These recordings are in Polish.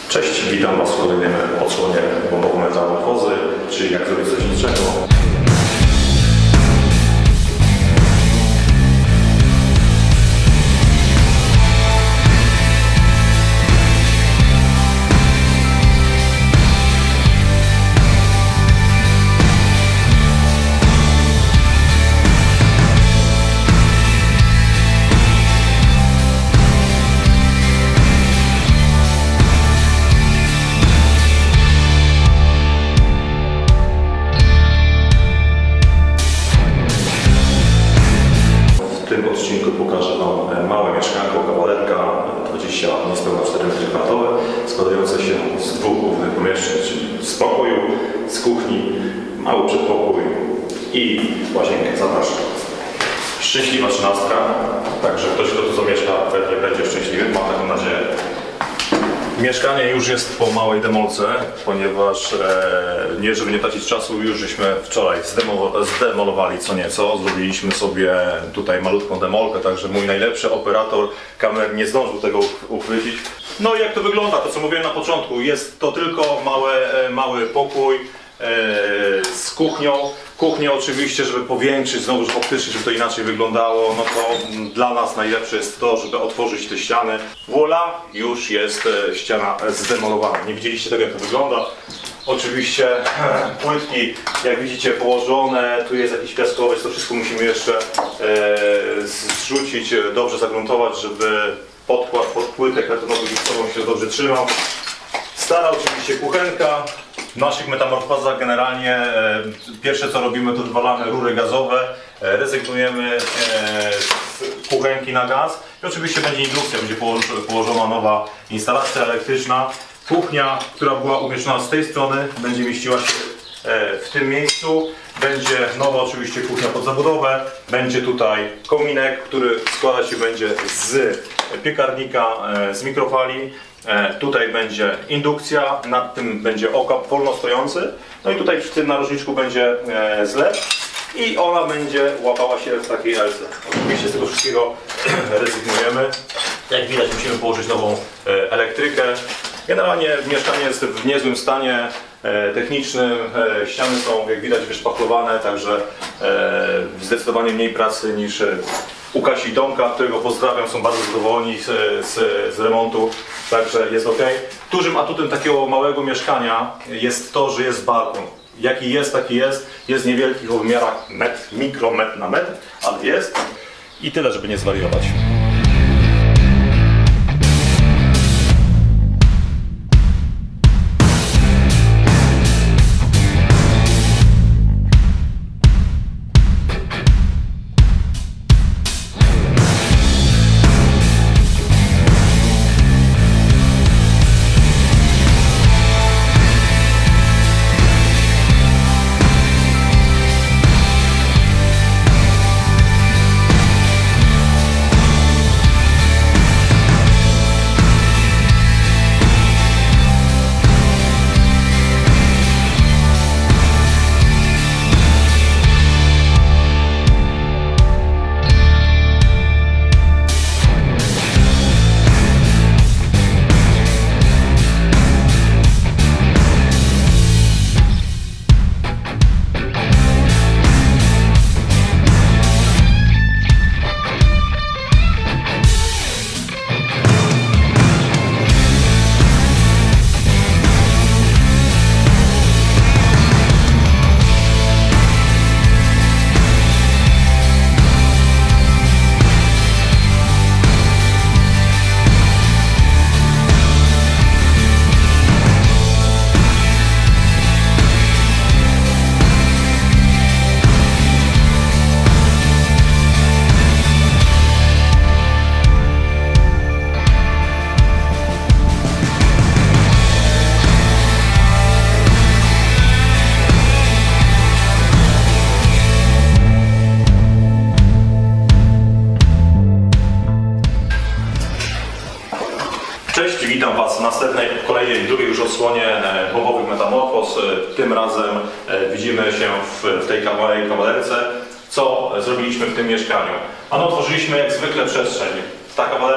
Cześć, witam Was w kolejnym odsłonie bombowo-metamorfozy, czyli jak zrobić coś niczego. W tym odcinku pokażę Wam małe mieszkanko, kawalerka, 20 niespełna 4 m2, składające się z dwóch głównych pomieszczeń, czyli z pokoju, z kuchni, mały przedpokój i łazienkę. Zapraszam. Szczęśliwa 13, także ktoś, kto tu zamieszka, pewnie będzie szczęśliwy, mam taką nadzieję. Mieszkanie już jest po małej demolce, ponieważ nie, żeby nie tracić czasu, już żeśmy wczoraj zdemolowali co nieco. Zrobiliśmy sobie tutaj malutką demolkę, także mój najlepszy operator kamer nie zdążył tego uchwycić. No i jak to wygląda, to co mówiłem na początku, jest to tylko mały pokój z kuchnią. Kuchnię oczywiście, żeby powiększyć, znowu optycznie, żeby to inaczej wyglądało, no to dla nas najlepsze jest to, żeby otworzyć te ściany. Voila, już jest ściana zdemolowana. Nie widzieliście tego, jak to wygląda. Oczywiście płytki, jak widzicie, położone, tu jest jakiś piaskowiec, to wszystko musimy jeszcze zrzucić, dobrze zagruntować, żeby podkład pod płytek betonowy gipsową się dobrze trzymał. Stara oczywiście kuchenka. W naszych metamorfozach generalnie pierwsze co robimy, to wywalamy rury gazowe, rezygnujemy z kuchenki na gaz i oczywiście będzie indukcja, będzie położona nowa instalacja elektryczna. Kuchnia, która była umieszczona z tej strony, będzie mieściła się w tym miejscu. Będzie nowa oczywiście kuchnia pod zabudowę, będzie tutaj kominek, który składać się będzie z piekarnika, z mikrofali. Tutaj będzie indukcja, nad tym będzie okap wolno stojący, no i tutaj w tym narożniczku będzie zlew i ona będzie łapała się w takiej elce. Oczywiście z tego wszystkiego rezygnujemy. Jak widać, musimy położyć nową elektrykę. Generalnie mieszkanie jest w niezłym stanie technicznym, ściany są jak widać wyszpachlowane, także zdecydowanie mniej pracy niż u Kasi i Tomka, którego pozdrawiam, są bardzo zadowoleni z remontu, także jest ok. Dużym atutem takiego małego mieszkania jest to, że jest balkon. Jaki jest, taki jest. Jest niewielki o wymiarach mikrometr na metr, ale jest. I tyle, żeby nie zwariować. Cześć, witam Was w następnej, kolejnej, drugiej już odsłonie bombowych metamorfoz. Tym razem widzimy się w tej kawalerce, co zrobiliśmy w tym mieszkaniu. Ano otworzyliśmy jak zwykle przestrzeń. Ta kawalerka jest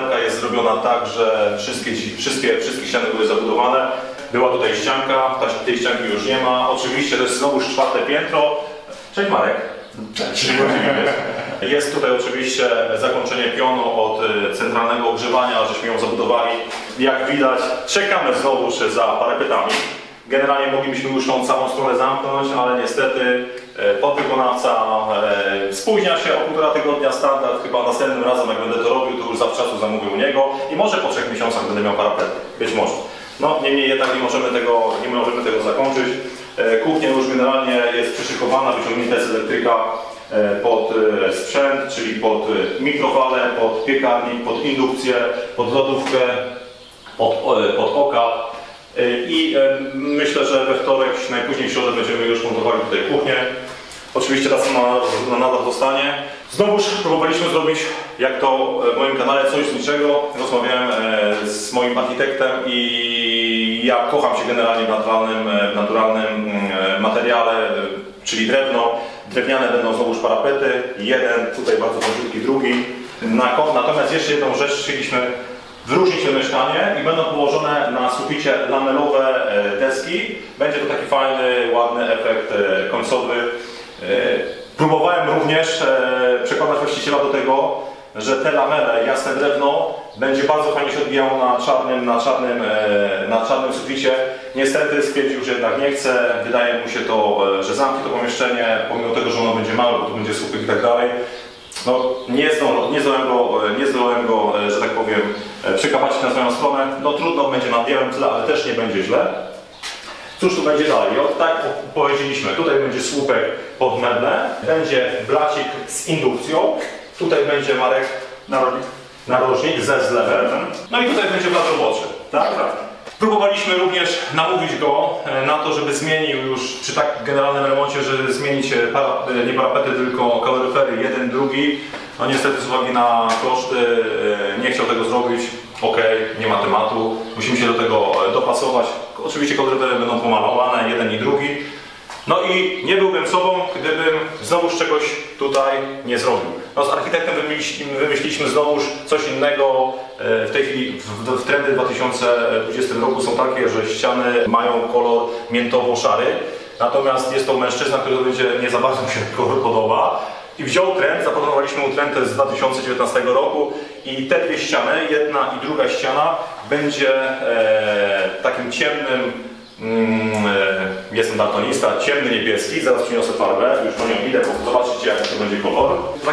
zrobiona tak, że wszystkie ściany były zabudowane. Była tutaj ścianka, tej ścianki już nie ma. Oczywiście to jest znowuż 4. piętro. Cześć Marek. Cześć. Jest tutaj oczywiście zakończenie pionu od centralnego ogrzewania, żeśmy ją zabudowali. Jak widać, czekamy znowuż za parapetami. Generalnie moglibyśmy już tą całą stronę zamknąć, ale niestety podwykonawca spóźnia się o 1,5 tygodnia, standard. Chyba następnym razem, jak będę to robił, to już zawczasu zamówię u niego i może po 3 miesiącach będę miał parapet. Być może. No, niemniej jednak nie możemy tego zakończyć. Kuchnia już generalnie jest przyszykowana, wyciągnięta jest elektryka pod sprzęt, czyli pod mikrofalę, pod piekarnik, pod indukcję, pod lodówkę, pod oka. I myślę, że we wtorek, najpóźniej w środę będziemy już montowali tutaj kuchnię. Oczywiście ta strona nadal zostanie. Znowuż próbowaliśmy zrobić, jak to w moim kanale, coś z niczego. Rozmawiałem z moim architektem i ja kocham się generalnie w naturalnym materiale, czyli drewno. Drewniane będą znowuż parapety, jeden, tutaj bardzo wąziutki, drugi. Natomiast jeszcze jedną rzecz chcieliśmy wyróżnić to mieszkanie i będą położone na suficie lamelowe deski. Będzie to taki fajny, ładny efekt końcowy. Próbowałem również przekonać właściciela do tego, że te lamele, jasne drewno, będzie bardzo fajnie się odbijało na czarnym suficie. Niestety stwierdził, że jednak nie chce. Wydaje mu się to, że zamknie to pomieszczenie, pomimo tego, że ono będzie małe, bo to będzie sufit i tak dalej. No, nie zdołałem go, że tak powiem, przekapacić na swoją stronę. No trudno, będzie na białym tle, ale też nie będzie źle. Cóż tu będzie dalej? Tak powiedzieliśmy, tutaj będzie słupek pod meble, będzie blacik z indukcją, tutaj będzie Marek narożnik ze zlewem, no i tutaj będzie blat roboczy. Tak? Próbowaliśmy również namówić go na to, żeby zmienił już przy tak generalnym remoncie, żeby zmienić nie parapety, tylko kaloryfery, jeden, drugi. No niestety z uwagi na koszty nie chciał tego zrobić. Ok, nie ma tematu, musimy się do tego dopasować. Oczywiście kaloryfery będą pomalowane, jeden i drugi. No i nie byłbym sobą, gdybym znowuż czegoś tutaj nie zrobił. No z architektem wymyśliliśmy znowuż coś innego. W tej chwili w trendy w 2020 roku są takie, że ściany mają kolor miętowo-szary. Natomiast jest to mężczyzna, który będzie nie za bardzo mu się kolor podoba. I wziął trend, zaproponowaliśmy mu trend z 2019 roku i te dwie ściany, jedna i druga ściana będzie takim ciemnym, jestem daltonista, ciemny niebieski, zaraz przyniosę farbę, już po nią idę, bo zobaczycie jaki to będzie kolor.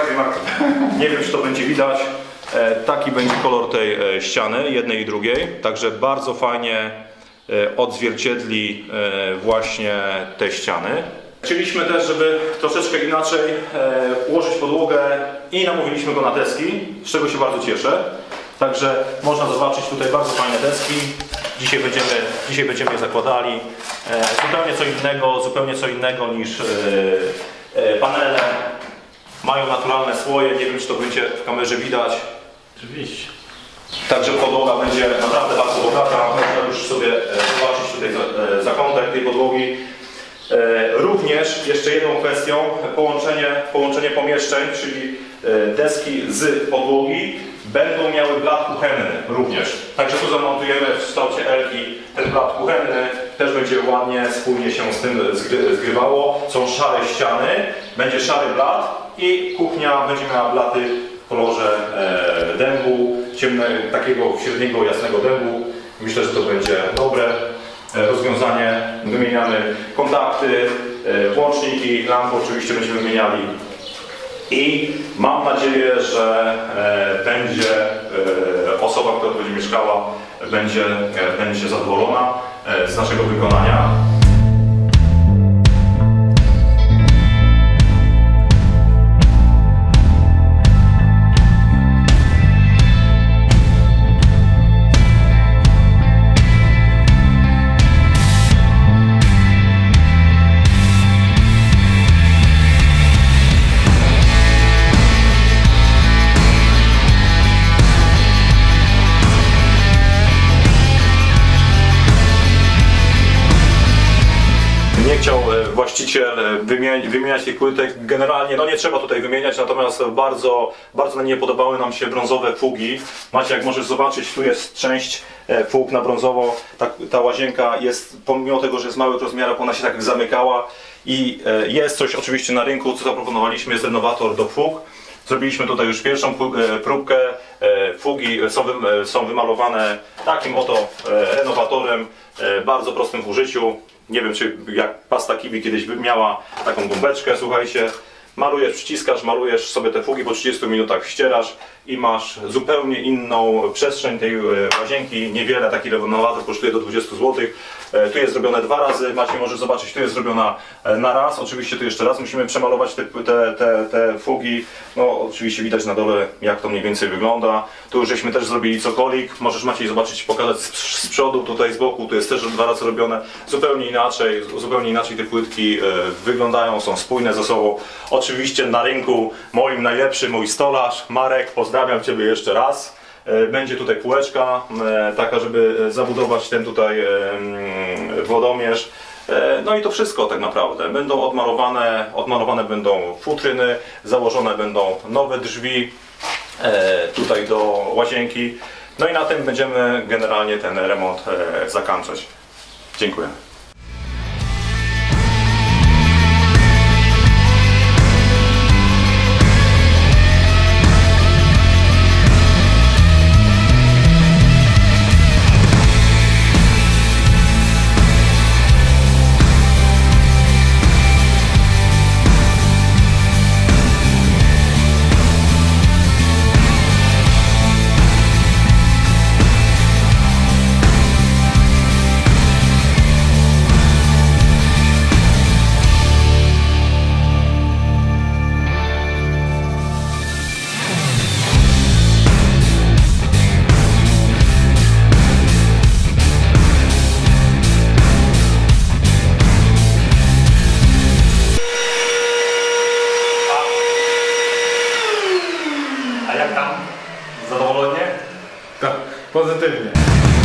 Nie wiem czy to będzie widać, taki będzie kolor tej ściany, jednej i drugiej, także bardzo fajnie odzwierciedli właśnie te ściany. Chcieliśmy też, żeby troszeczkę inaczej ułożyć podłogę i namówiliśmy go na deski, z czego się bardzo cieszę. Także można zobaczyć tutaj bardzo fajne deski. Dzisiaj będziemy je zakładali. Zupełnie co innego niż panele. Mają naturalne słoje, nie wiem czy to będzie w kamerze widać. Oczywiście. Także podłoga będzie naprawdę bardzo bogata. Można już sobie zobaczyć tutaj zakątek tej podłogi. Również jeszcze jedną kwestią, połączenie pomieszczeń, czyli deski z podłogi będą miały blat kuchenny również. Także tu zamontujemy w kształcie L-ki ten blat kuchenny, też będzie ładnie, spójnie się z tym zgrywało. Są szare ściany, będzie szary blat i kuchnia będzie miała blaty w kolorze dębu, takiego średniego, jasnego dębu. Myślę, że to będzie dobre rozwiązanie. Wymieniamy kontakty, włączniki, lampy oczywiście będziemy wymieniali i mam nadzieję, że będzie osoba, która będzie mieszkała, będzie zadowolona z naszego wykonania. właściciel wymieniać tych płytek. Generalnie no nie trzeba tutaj wymieniać, natomiast bardzo na nie podobały nam się brązowe fugi. Macie, jak możesz zobaczyć, tu jest część fug na brązowo. Ta łazienka jest, pomimo tego, że jest małych rozmiarów, ona się tak zamykała i jest coś oczywiście na rynku, co zaproponowaliśmy, jest renowator do fug. Zrobiliśmy tutaj już pierwszą próbkę. Fugi są wymalowane takim oto renowatorem, bardzo prostym w użyciu. Nie wiem, czy jak pasta Kiwi kiedyś miała taką gąbeczkę, słuchajcie. Malujesz, przyciskasz, malujesz sobie te fugi, po 30 minutach ścierasz i masz zupełnie inną przestrzeń tej łazienki. Niewiele, taki renowator kosztuje do 20 zł. Tu jest zrobione 2 razy, Maciej możesz zobaczyć, tu jest zrobiona na raz. Oczywiście tu jeszcze raz musimy przemalować te fugi. No oczywiście widać na dole, jak to mniej więcej wygląda. Tu już żeśmy też zrobili cokolik. Możesz, Maciej, zobaczyć, pokazać z przodu, tutaj z boku. Tu jest też 2 razy robione. Zupełnie inaczej te płytki wyglądają, są spójne ze sobą. Oczywiście na rynku moim najlepszy, mój stolarz Marek, pozdrawiam Ciebie jeszcze raz. Będzie tutaj półeczka, taka, żeby zabudować ten tutaj wodomierz. No i to wszystko tak naprawdę. Będą odmalowane będą futryny, założone będą nowe drzwi tutaj do łazienki. No i na tym będziemy generalnie ten remont zakończyć. Dziękuję. A jak tam? Zadowolenie? Tak, pozytywnie.